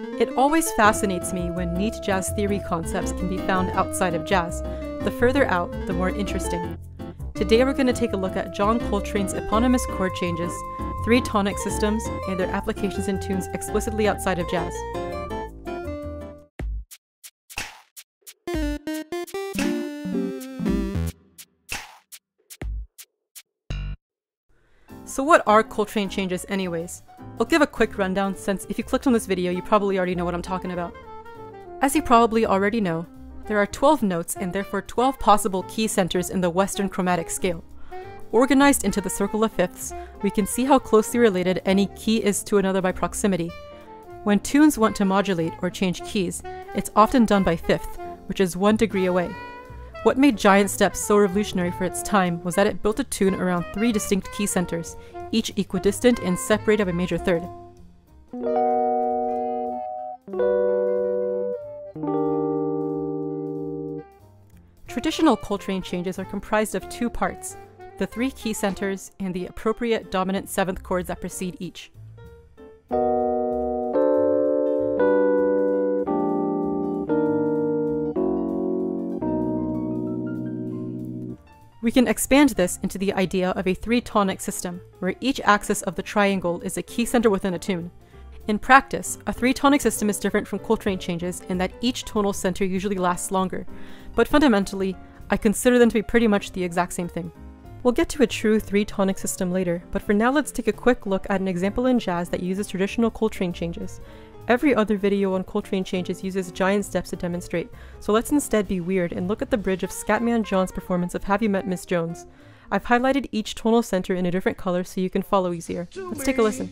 It always fascinates me when neat jazz theory concepts can be found outside of jazz. The further out, the more interesting. Today we're going to take a look at John Coltrane's eponymous chord changes, three tonic systems, and their applications in tunes explicitly outside of jazz. So what are Coltrane changes anyways? I'll give a quick rundown since if you clicked on this video you probably already know what I'm talking about. As you probably already know, there are 12 notes and therefore 12 possible key centers in the Western chromatic scale. Organized into the circle of fifths, we can see how closely related any key is to another by proximity. When tunes want to modulate or change keys, it's often done by fifth, which is 1 degree away. What made Giant Steps so revolutionary for its time was that it built a tune around 3 distinct key centers, each equidistant and separated by a major third. Traditional Coltrane changes are comprised of 2 parts, the 3 key centers and the appropriate dominant 7th chords that precede each. We can expand this into the idea of a 3-tonic system, where each axis of the triangle is a key center within a tune. In practice, a 3-tonic system is different from Coltrane changes in that each tonal center usually lasts longer, but fundamentally, I consider them to be pretty much the exact same thing. We'll get to a true 3-tonic system later, but for now let's take a quick look at an example in jazz that uses traditional Coltrane changes. Every other video on Coltrane changes uses giant steps to demonstrate, so let's instead be weird and look at the bridge of Scatman John's performance of Have You Met Miss Jones. I've highlighted each tonal center in a different color so you can follow easier. Let's take a listen.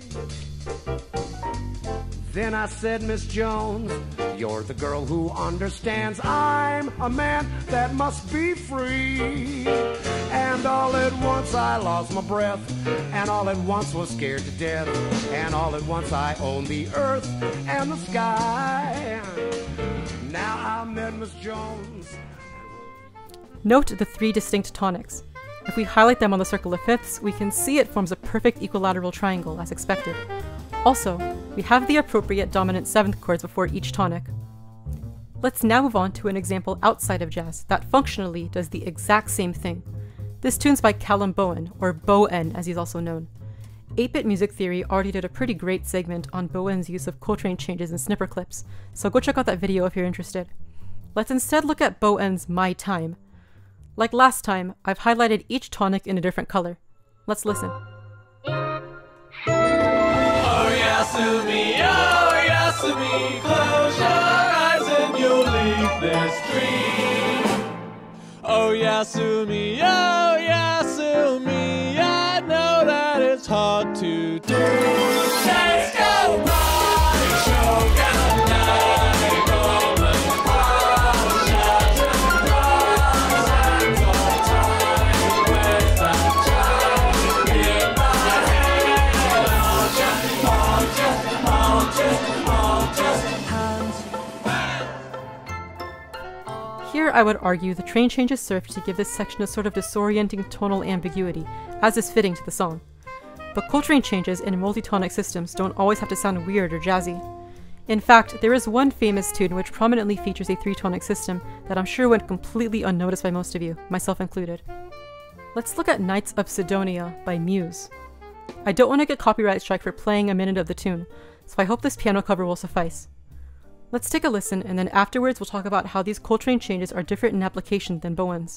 Then I said, Miss Jones, you're the girl who understands. I'm a man that must be free. And all at once I lost my breath, and all at once was scared to death, and all at once I owned the earth and the sky. Now I met Miss Jones. Note the 3 distinct tonics. If we highlight them on the circle of fifths, we can see it forms a perfect equilateral triangle, as expected. Also, we have the appropriate dominant 7th chords before each tonic. Let's now move on to an example outside of jazz that functionally does the exact same thing. This tune's by Calum Bowen, or Bowen as he's also known. 8-Bit Music Theory already did a pretty great segment on Bowen's use of Coltrane changes and snipper clips, so go check out that video if you're interested. Let's instead look at Bowen's My Time. Like last time, I've highlighted each tonic in a different color. Let's listen. Yasumi, oh Yasumi, close your eyes and you'll leave this dream. Oh Yasumi, I know that it's hard to do. Let's go party, show Caroline, Golden Cross, Shattered Cross, and all time with that child in my head. Here I would argue the train changes serve to give this section a sort of disorienting tonal ambiguity, as is fitting to the song. But Coltrane changes in multi-tonic systems don't always have to sound weird or jazzy. In fact, there is one famous tune which prominently features a 3-tonic system that I'm sure went completely unnoticed by most of you, myself included. Let's look at Knights of Sidonia by Muse. I don't want to get copyright strike for playing a minute of the tune, so I hope this piano cover will suffice. Let's take a listen, and then afterwards we'll talk about how these Coltrane changes are different in application than Bowen's.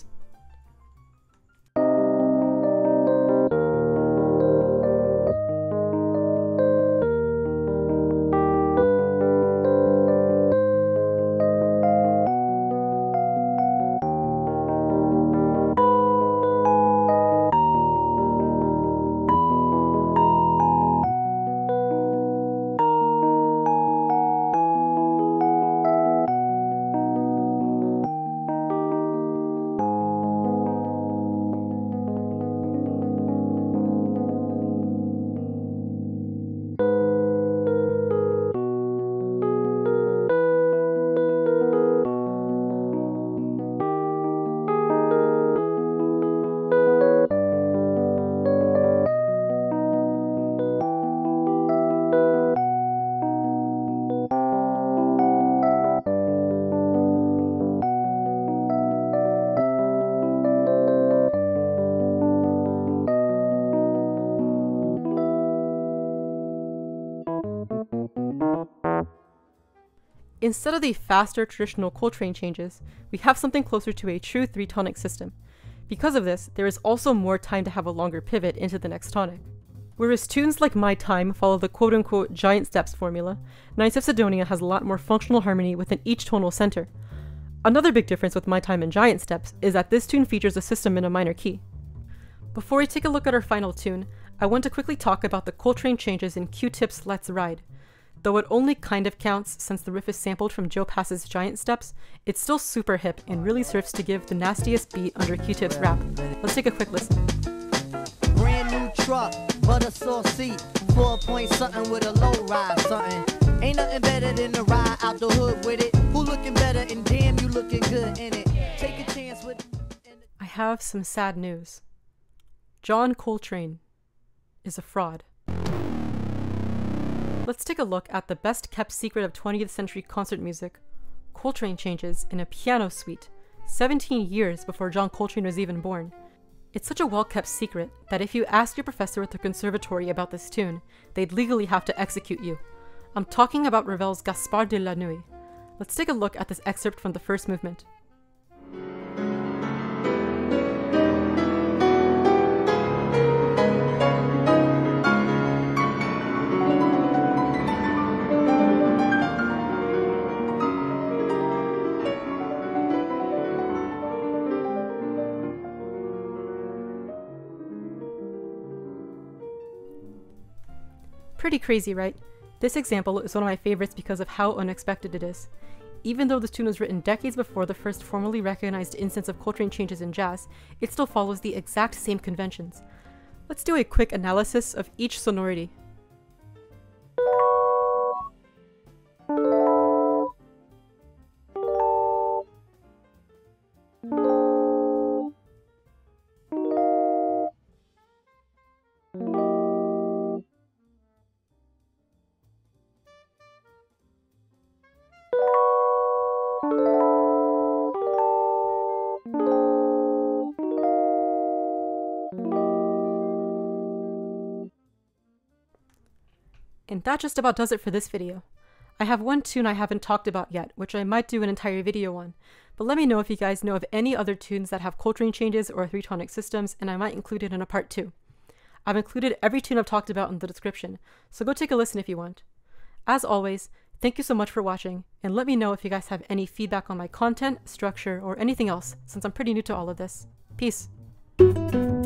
Instead of the faster traditional Coltrane changes, we have something closer to a true three-tonic system. Because of this, there is also more time to have a longer pivot into the next tonic. Whereas tunes like My Time follow the quote-unquote giant steps formula, Nights of Sidonia has a lot more functional harmony within each tonal center. Another big difference with My Time and Giant Steps is that this tune features a system in a minor key. Before we take a look at our final tune, I want to quickly talk about the Coltrane changes in Q-Tip's Let's Ride. Though it only kind of counts since the riff is sampled from Joe Pass's Giant Steps, it's still super hip and really serves to give the nastiest beat under Q-Tip's rap. Let's take a quick listen. Brand new truck, butter sauce seat, 4-point something with a low ride something. Ain't nothing better than to ride out the hood with it. Who looking better and damn you looking good in it. Take a chance with. I have some sad news. John Coltrane is a fraud. Let's take a look at the best kept secret of 20th century concert music, Coltrane changes in a piano suite, 17 years before John Coltrane was even born. It's such a well-kept secret that if you ask your professor at the conservatory about this tune, they'd legally have to execute you. I'm talking about Ravel's Gaspard de la Nuit. Let's take a look at this excerpt from the first movement. Pretty crazy, right? This example is one of my favorites because of how unexpected it is. Even though this tune was written decades before the first formally recognized instance of Coltrane changes in jazz, it still follows the exact same conventions. Let's do a quick analysis of each sonority. And that just about does it for this video. I have one tune I haven't talked about yet, which I might do an entire video on, but let me know if you guys know of any other tunes that have Coltrane changes or three-tonic systems, and I might include it in a part 2. I've included every tune I've talked about in the description, so go take a listen if you want. As always, thank you so much for watching, and let me know if you guys have any feedback on my content, structure, or anything else, since I'm pretty new to all of this. Peace!